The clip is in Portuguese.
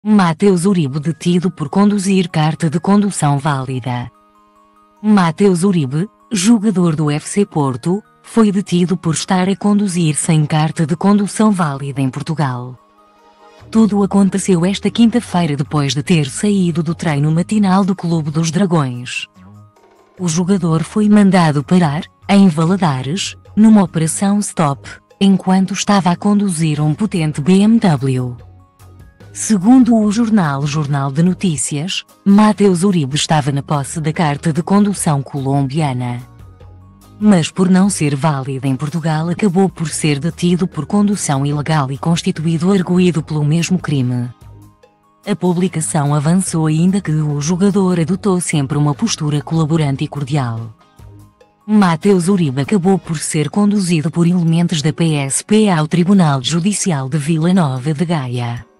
Matheus Uribe detido por conduzir carta de condução válida. Matheus Uribe, jogador do FC Porto, foi detido por estar a conduzir sem carta de condução válida em Portugal. Tudo aconteceu esta quinta-feira depois de ter saído do treino matinal do Clube dos Dragões. O jogador foi mandado parar, em Valadares, numa operação stop, enquanto estava a conduzir um potente BMW. Segundo o Jornal de Notícias, Matheus Uribe estava na posse da carta de condução colombiana. Mas por não ser válida em Portugal acabou por ser detido por condução ilegal e constituído arguido pelo mesmo crime. A publicação avançou ainda que o jogador adotou sempre uma postura colaborante e cordial. Matheus Uribe acabou por ser conduzido por elementos da PSP ao Tribunal Judicial de Vila Nova de Gaia.